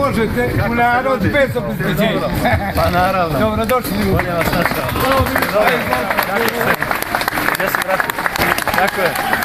možete u narod bez obezbeđenja. Pa naravno. Dobrodošli. Bolje vas našao. Dobro. Gdje se vratiti? Tako je.